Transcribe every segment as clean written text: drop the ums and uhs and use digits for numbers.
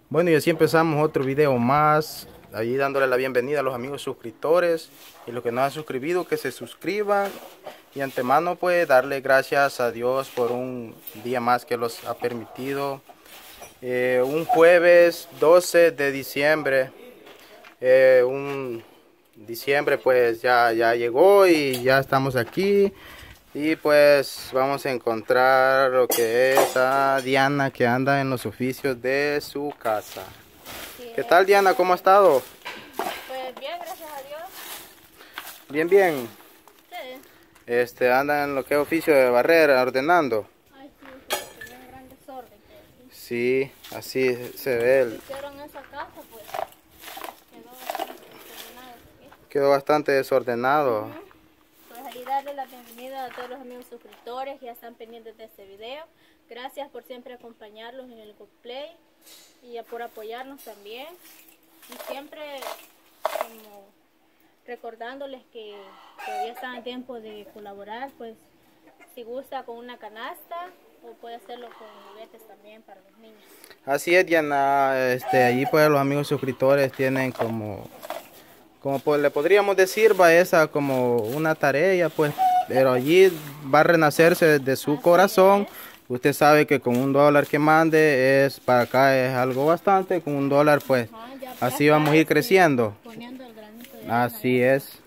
Bueno, y así empezamos otro video más, ahí dándole la bienvenida a los amigos suscriptores y los que no han suscribido que se suscriban, y antemano pues darle gracias a Dios por un día más que los ha permitido. Un jueves 12 de diciembre, un diciembre pues ya llegó y ya estamos aquí. Y pues vamos a encontrar lo que es a Diana, que anda en los oficios de su casa. Sí. ¿Qué tal, Diana? ¿Cómo ha estado? Pues bien, gracias a Dios. Bien, bien. Sí. Anda en lo que es oficio de barrera, ordenando. Ay, sí, tenía un gran desorden. Sí, así se ve. Hicieron esa casa, pues quedó bastante desordenado. Quedó bastante desordenado. Pues ahí darle la bienvenida a todos los amigos suscriptores que ya están pendientes de este video. Gracias por siempre acompañarlos en el GoPlay y por apoyarnos también. Y siempre como recordándoles que todavía están a tiempo de colaborar, pues si gusta con una canasta o puede hacerlo con juguetes también para los niños. Así es, Diana. Allí pues los amigos suscriptores tienen como pues le podríamos decir, va esa como una tarea, pues, pero allí va a renacerse desde su corazón. Usted sabe que con $1 que mande para acá es algo bastante, con $1 pues así vamos a ir creciendo. Poniendo el granito de Así es.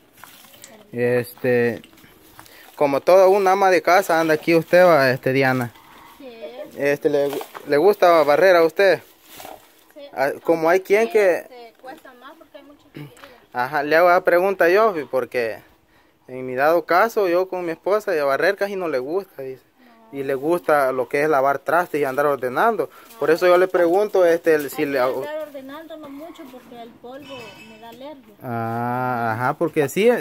Como toda una ama de casa anda aquí usted, va, Diana. Sí. ¿Le gusta barrer a usted? Sí. Como hay quien Sí, que... cuesta más porque hay muchos que quieren. Ajá, le hago la pregunta yo, porque en mi dado caso, yo con mi esposa, y a barrer casi no le gusta, dice. Y le gusta lo que es lavar trastes y andar ordenando. Por eso yo le pregunto, si le... Andar ordenando no mucho porque el polvo me da alergia. Ajá, porque sí,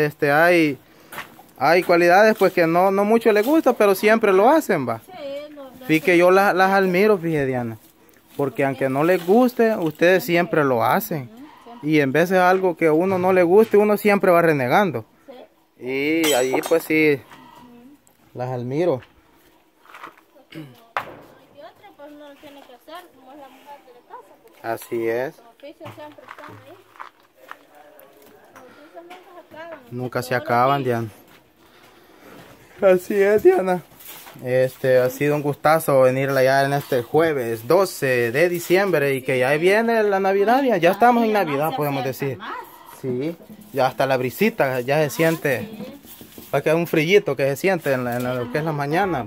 hay cualidades pues que no mucho le gusta, pero siempre lo hacen, va. Sí, Fíjate que yo las admiro, fíjate, Diana. Porque aunque no les guste, ustedes siempre lo hacen. Y en vez de algo que a uno no le guste, uno siempre va renegando. sí. Y allí pues sí, las admiro. Y otra pues no lo tiene que hacer como es la mujer de la casa. Porque Así es. los oficios siempre están ahí. Los oficios nunca se acaban. Nunca se Todos los acaban, días. Diana. Así es, Diana. Ha sido un gustazo venirla ya en este jueves 12 de diciembre y que ya viene la Navidad, ya estamos en Navidad, podemos decir. Sí, ya hasta la brisita ya se siente, va a quedar un frillito que se siente en lo que es la mañana.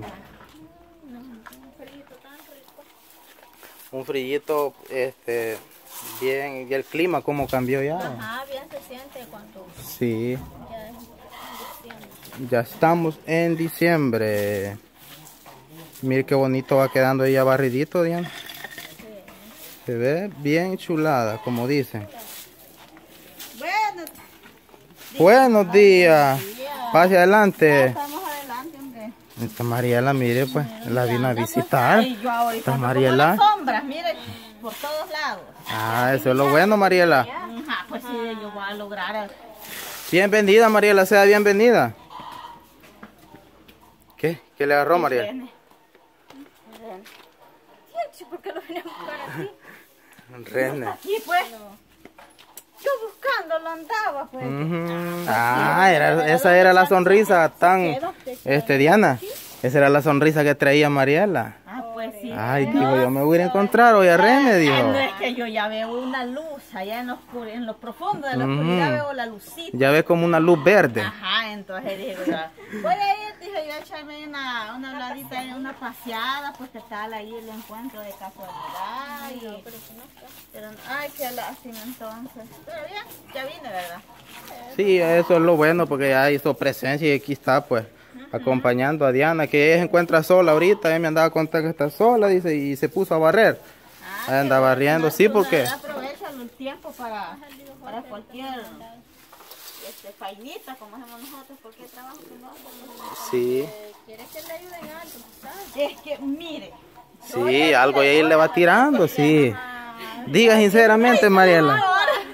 Un frillito, bien, y el clima cómo cambió ya. Ajá, bien se siente cuando Sí, ya es diciembre. ya estamos en diciembre. Mire qué bonito va quedando ella barridito, Diana. Sí. Se ve bien chulada, como dicen. Buenos días. Pase adelante. Estamos adelante, hombre. Esta Mariela, mire, pues, la vino a visitar. Ay, yo ahorita Esta ando Mariela. como las sombras, mire, por todos lados. Ah, eso es lo bueno, Mariela. Ajá, pues sí, yo voy a lograr. Bienvenida, Mariela, sea bienvenida. ¿Qué? ¿Qué le agarró, Mariela? Sí, ¿por qué lo venía a buscar aquí? Rene. Aquí, pues. Yo buscándolo andaba, pues. Esa era la sonrisa tan... Diana, esa era la sonrisa que traía Mariela. Ah, pues sí. Ay, dijo, yo me voy a encontrar hoy a René, dijo. No, es que yo ya veo una luz allá en lo profundo de la oscuridad, veo la lucita. Ya ve como una luz verde. Ajá, entonces dije, voy a ir, dije yo, a echarme una habladita, una paseada, pues que tal ahí el encuentro de casualidad. Ay, no, pero eso no está. Pero, ay, qué lástima entonces. Pero bien, ya vine, ¿verdad? Sí, eso es lo bueno porque ya hizo presencia y aquí está pues acompañando a Diana, que ella se encuentra sola ahorita. Ella me andaba contando que está sola, dice, y se puso a barrer. Ahí anda barriendo, sí, porque... Aprovecha el tiempo para cualquier fainita, como hacemos nosotros, porque trabajo que no hacemos. Sí. ¿Quieres que le ayuden algo? ¿Sabes? Es que, mire. Sí, algo y ahí le va tirando, sí. Diga sinceramente, Mariela.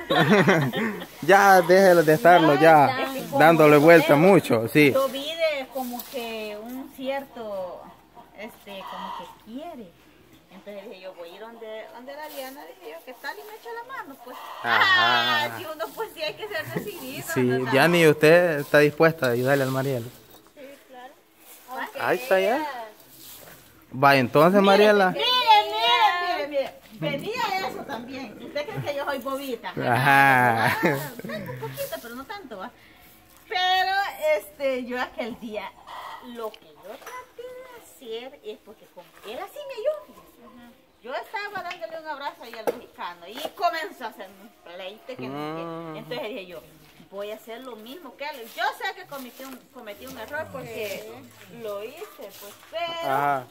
Ya déjelo de estarlo ya dándole vuelta mucho, sí. Yo vi de como que un cierto, como que quiere. Entonces dije yo, voy a ir donde la Diana, dije yo, ¿qué tal? Y me echa la mano, pues. Ajá. Si uno pues sí hay que ser decidido. Sí, ¿verdad? Diani, ¿usted está dispuesta a ayudarle al Mariela? Sí, claro. Ahí está ya. Va, entonces, Mariela. Mire. Venía eso también. ¿Usted cree que yo soy bobita? Ajá. Tengo un poquito, pero no tanto, ¿va? Pero, yo aquel día, lo que yo traté de hacer es porque como él así me ayudó. Yo estaba dándole un abrazo ahí al mexicano y comenzó a hacer un pleite que no sé qué. Entonces dije yo, voy a hacer lo mismo que él. Yo sé que cometí un error porque lo hice, pues, pero Ajá.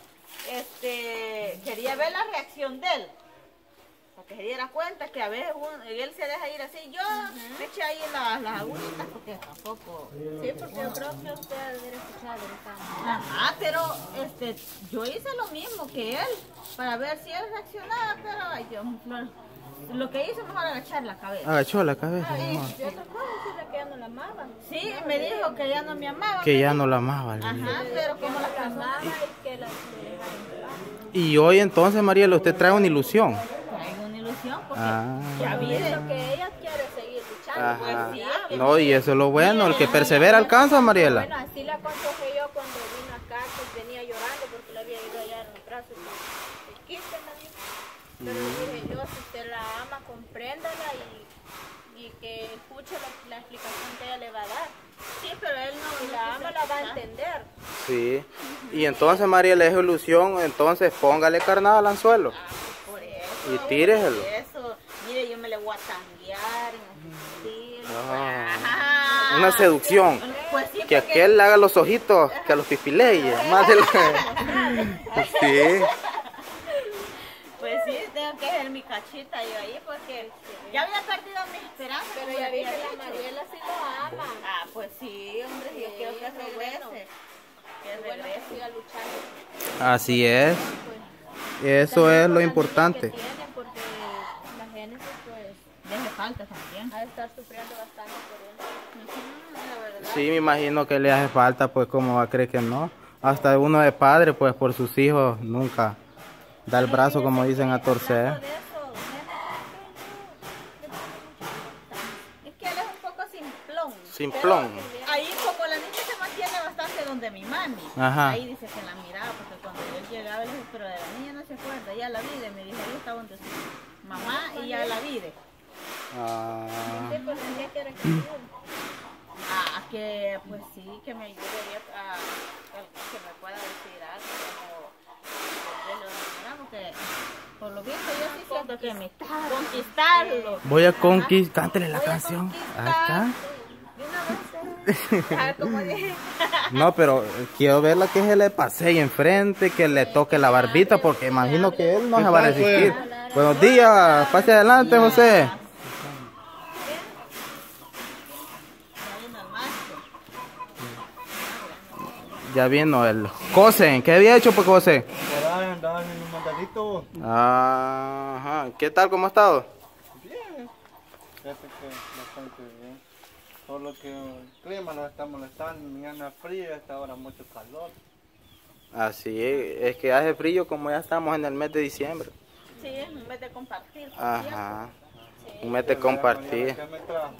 quería ver la reacción de él. Para que se diera cuenta que a veces él se deja ir así. Yo me eché ahí las agujitas porque tampoco. Sí, porque yo creo que usted debe escuchar directamente. Ajá, pero yo hice lo mismo que él para ver si él reaccionaba, pero ay Dios, Flor, lo que hice mejor agachar la cabeza. Agachó la cabeza. Y No. otra cosa, decirle que ya no la amaba. Sí, me dijo que ya no me amaba. Que ya no la amaba. el niño. Ajá, pero como la amaba persona y que la dejara en paz. Y hoy entonces, Mariela, usted trae una ilusión. traigo una ilusión porque Ah. ya Y vi lo que ella quiere seguir luchando. Ajá. Pues sí, No, y eso es lo bueno, el que persevera alcanza, Mariela. Bueno, así la aconsejé yo cuando vino acá, que venía llorando porque le había ido allá en los brazos el 15 también. Pero le dije yo, si usted la ama, compréndala y que escuche la explicación que ella le va a dar. sí, pero él no Si la ama, la va a entender. Sí. Y entonces, Mariela, es ilusión, entonces póngale carnada al anzuelo. por eso. Y tíreselo. Por eso, mire, yo me le voy a tanguear en un estilo. Ah. Una seducción. Pues sí, Que porque- aquel le haga los ojitos, que a los pipileyes. Más de lo que... Sí. Pues sí, tengo que hacer mi cachita yo ahí porque ya había perdido mis esperanzas. Pero como ya le vi que había la dicho. Mariela sí lo ama. Ah, pues sí, hombre, yo quiero que qué regrese. bueno. Que Bueno, que regrese. siga luchando. Así es. Pues, Eso también es por lo la niña importante. que tiene, porque la Génesis pues Deje falta también. ha de estar sufriendo bastante por él. La verdad. Sí, me imagino que le hace falta, pues, como va a creer que no. Hasta uno de padre, pues, por sus hijos, nunca da el brazo, como dicen, a torcer. Hablando de eso, es que él es un poco simplón. Simplón. Pero ahí como la niña se mantiene bastante donde mi mami. Ajá. Ahí dice que la miraba porque cuando él llegaba le dije, pero de la niña no se acuerda, ya la vide. Me dijo, ahí está donde su mamá y ya la vide. Ah, Sí, pues ella quiere que ayude. Que pues sí, que me ayude a que me pueda decir algo como de lo de porque por lo visto yo sí siento que me conquistarlo. voy a conquistar. Cántele la Voy a canción. Ahí conquistar. está. De una vez. Ya, como dije. No, pero quiero verla que se le pasee enfrente, que le toque la barbita, porque imagino que él no se va a resistir. Buenos días, pase adelante, José. Ya vino el José. ¿Qué había hecho, pues, José? Andaban en un mandadito. Ajá. ¿Qué tal? ¿Cómo ha estado? Bien. Fíjate que bastante bien. Solo que el clima nos está molestando. Mañana frío, esta hora mucho calor. Así es que hace frío como ya estamos en el mes de diciembre. Sí, en vez de compartir. Ajá. Un mes de compartir. ¿Qué me trajo?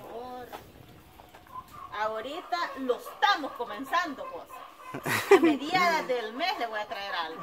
Ahorita lo estamos comenzando, pues. A mediados del mes le voy a traer algo.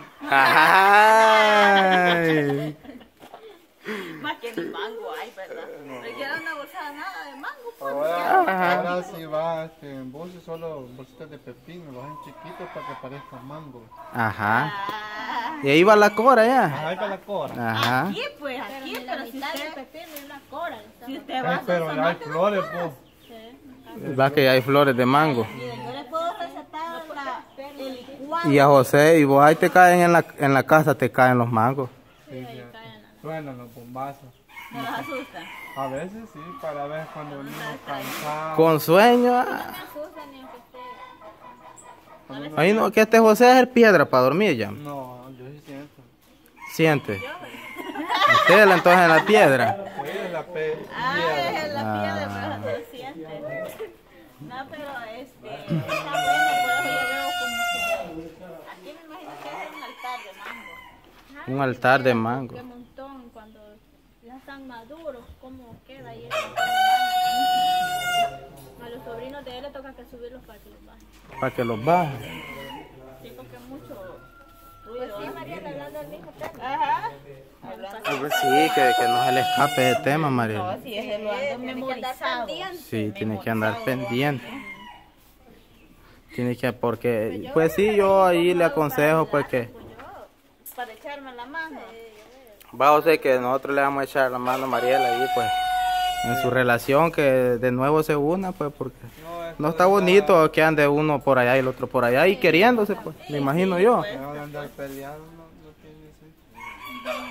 Ay. Más que ni mango hay, ¿verdad? No quiero una bolsada nada de mango, pues. Ahora sí va en bolsas, solo bolsitas de pepino, los hacen chiquitos para que parezcan mango. Ajá. Ah, Y ahí va la cora ya. Ahí para la cora. Ajá. aquí, pues, Pero aquí, ni la pero si mitad del usted, pepino y una cora. si usted va a Pero ya hay flores, pues. Va que ya hay flores de mango. Mire, yo le puedo recetar el licuado. Y a José, y vos ahí te caen en la casa, te caen los mangos. Bueno, los bombazos. ¿Me los asustan? A veces sí, para ver cuando venimos cansados. Con sueño. No me asusta ni aunque esté. Ahí no, que este José es el piedra para dormir ya. No, yo sí siento. Siente. Usted entonces en la piedra. Sí, es la Ah, piedra. es la piedra, pero se siente. No, pero está bueno, por eso yo veo como que aquí me imagino que es un altar de mango. Ajá, Un altar de Qué mango. montón cuando ya están maduros, cómo queda ahí el montón de mango. A los sobrinos de él le toca que subirlos para que los bajen. Para que los bajen. Sí, porque mucho Pues ruido. sí, María, hablando del mismo tema. Ajá. Pues sí, que no se le escape el tema, No, Mariela. sí, ese lo ando Tiene que andar memorizado. pendiente. Sí, tiene que andar Memorizado, pendiente. Tiene que, porque, pues sí, yo ahí le aconsejo, pues que, Para echarme la mano. va, o sea, que nosotros le vamos a echar la mano a Mariela ahí, pues, en su relación, que de nuevo se una, pues, porque no está bonito que ande uno por allá y el otro por allá y queriéndose, pues, me imagino yo. Ahora de andar peleando no tiene sentido.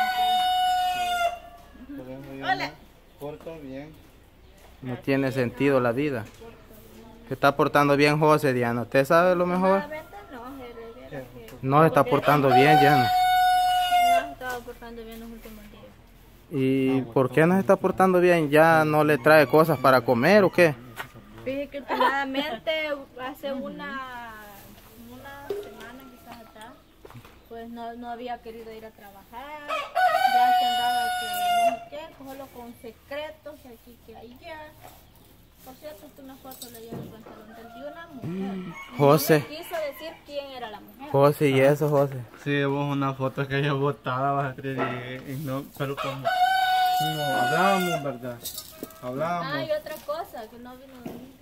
Por eso yo Hola. me porto bien. No tiene sentido la vida. Se está portando bien José, Diana. ¿Usted sabe lo mejor? Realmente no, Jerry, viera que No se está portando bien, Diana. no se estaba portando bien los últimos días. ¿Y por qué no se está portando bien? ¿Ya no le trae cosas para comer o qué? Fíjate que últimamente, hace una semana quizás atrás, pues no había querido ir a trabajar, ya que andaba que no sé qué, cógelo con secretos, que aquí, que allá. Por cierto, esta una foto le llevo el pantalón del de una mujer. José. No me quiso decir quién era la mujer. José, ¿y eso, José? Sí, vos una foto que yo botaba, vas a creer, y no, pero como hablábamos, ¿verdad? Hablábamos. Ah, y otra cosa, que no vino a dormir.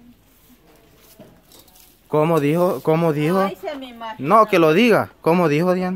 ¿Cómo dijo? ¿Cómo dijo? Ay, se me imagina. No, que lo diga. ¿Cómo dijo, Diana?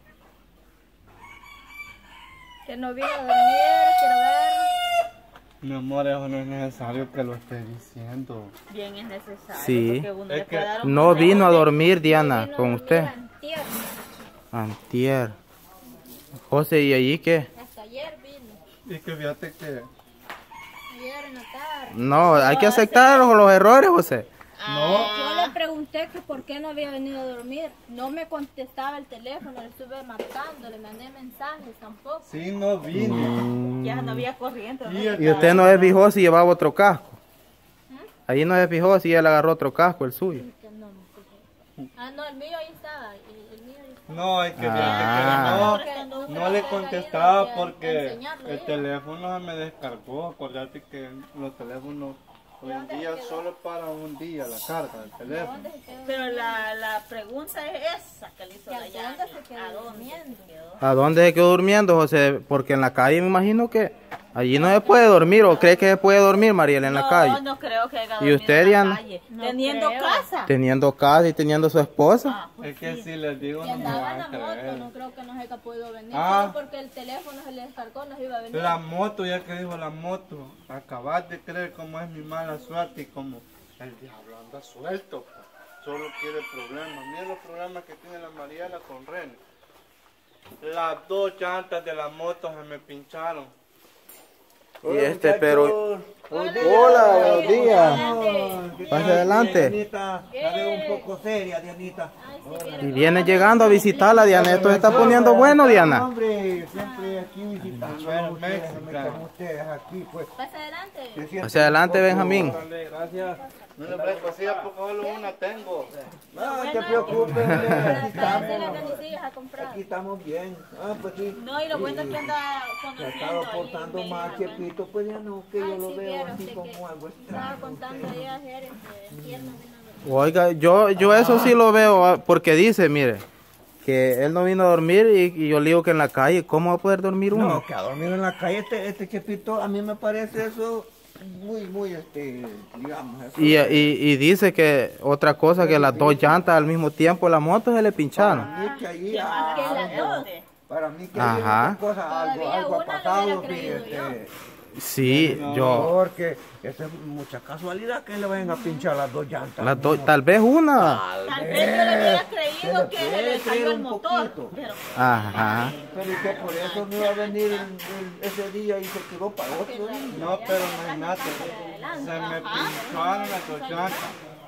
Que no vino a dormir, quiero ver. Mi amor, eso no es necesario que lo esté diciendo. Bien es necesario. Sí. Porque uno Es le que puede dar un No consejo vino a de- dormir, Diana, Vino a con dormir usted. antier. Antier. José, ¿y allí qué? Hasta ayer vino. Y que fíjate que Ayer en la tarde. No, hay que aceptar los errores, José. Yo le pregunté que por qué no había venido a dormir. No me contestaba el teléfono, le estuve marcando, le mandé mensajes tampoco. sí no vino. Ya no había corriente. ¿no? Y usted no se fijó si llevaba otro casco. Ahí no se fijó si él agarró otro casco, el suyo. Que no me fijé. Ah, no, el mío ahí estaba. El mío ahí estaba. No, es que Ah. fíjate que No, no le no contestaba quería porque enseñarle, el ¿eh? teléfono se me descargó. Acordate que los teléfonos hoy en día solo para un día la carga del teléfono. ¿Dónde se quedó? Pero la pregunta es esa que le hizo ¿Que la a llave. dónde se quedó ¿A dónde durmiendo? se quedó? ¿A dónde se quedó durmiendo, José? Porque en la calle me imagino que allí no se puede dormir. ¿O cree que se puede dormir, Mariela, en la calle? No creo que haya ¿Y dormido usted, en la Diana? calle. No Teniendo creo. casa. Teniendo casa y teniendo su esposa. Ah, pues Es que si les digo Y no me andaba van en a la moto, creer. no creo que no haya podido venir. Ah. Solo porque el teléfono se le descargó, no iba a venir. La moto, ya que dijo la moto, acabas de creer cómo es mi mala suerte y como el diablo anda suelto. Solo quiere problemas. Mira los problemas que tiene la Mariela con René. Las dos llantas de la moto se me pincharon. Y pero... Hola, buenos días. Pase adelante. Dianita, la veo un poco seria, Dianita. Y viene llegando a visitarla, Diana. Esto se está poniendo bueno, Diana. Hombre, siempre aquí visitando Bueno, a ustedes, México. como ustedes aquí, pues. Pasa adelante. se siente Hacia adelante, un poco- Benjamín. Dale, gracias. No le presto así, porque solo una tengo. No te preocupes, hombre, aquí Para las estamos. bendiciones a comprar. Aquí estamos bien. Ah, pues sí. no, y lo bueno es que anda Se ha conociendo estado ahí, portando me mal, dijo, Chepito, pues ya no, que yo Ay, lo sí, veo vieron, así sí, como que algo estaba extraño. contando ahí ayer que el viernes vino a dormir. Oiga, yo eso sí lo veo, porque dice, mire, que él no vino a dormir y yo le digo que en la calle, ¿cómo va a poder dormir uno? No, que a dormir en la calle, este Chepito, a mí me parece eso muy, digamos. Eso, Y dice que otra cosa, que las dos llantas al mismo tiempo la moto se le para pincharon. mí que allí que las algo- dos. para mí que Ajá. hay cosa, algo Todavía ha una le pasado, hubiera creído fíjate. Sí, yo, Porque eso es mucha casualidad que le vayan a pinchar las dos llantas. las dos, tal vez una. Tal vez yo le hubiera Se creído le que puede se le creer cayó el un motor. poquito. Pero Ajá. Pero y que por eso no iba a venir ese día y se quedó para otro día. No, pero imagínate, se me pincharon las dos llantas.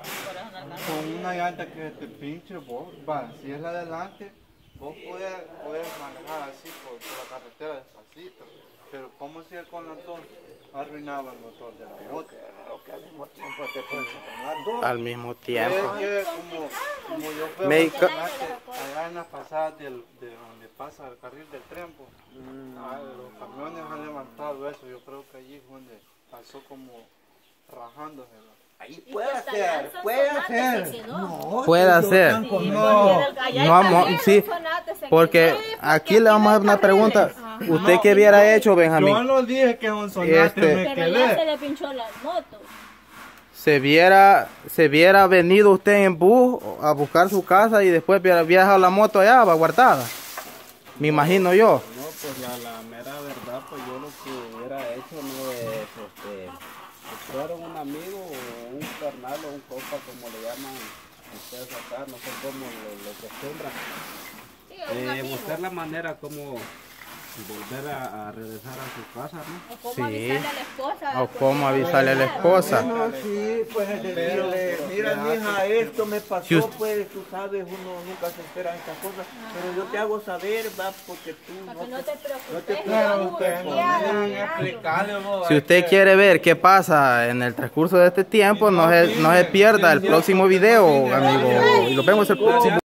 Con una llanta que te pinche, vos, va, si es la de adelante, vos puedes manejar así por la carretera despacito. pero ¿cómo si con las dos arruinaba el motor de la moto? Que al mismo tiempo te funcionan las dos. Al mismo tiempo. Es que como yo veo Me- allá en las pasadas de donde pasa el carril del tren, pues, los camiones han levantado eso. Yo creo que allí es donde pasó como rajándose. Ahí Y puede que hasta ser, allá en puede Sonsonate ser. se quedó. No, Puede ellos ser. están con- Sí, no. porque allá No, también sí, en Sonsonate se porque quedó. aquí le vamos a hacer una pregunta. Ajá. ¿Usted qué hubiera hecho, Yo Benjamín? no dije que un sonate Este- me Pero ya se quedé. le pinchó la moto. Se viera venido usted en bus a buscar su casa y después hubiera dejado la moto allá guardada. Me imagino yo. No, pues la mera verdad, pues yo lo que hubiera hecho no es, si fuera un amigo o un carnal o un compa, como le llaman ustedes acá, no sé cómo lo acostumbran, Sí, un amigo. buscar la manera como volver a regresar a su casa, ¿no? O cómo Sí. avisarle a la esposa. O cómo avisarle a la esposa. Bueno, sí, pues es decirle, mira mija, esto me pasó, Si usted- pues tú sabes, uno nunca se espera estas cosas, pero yo te hago saber, va, porque tú Para que no te no te preocupes. Pero no ustedes no urgía, deben claro. explicarle, vos, Si es usted que- quiere ver qué pasa en el transcurso de este tiempo, no se pierda el próximo video, amigo. Y nos vemos el próximo.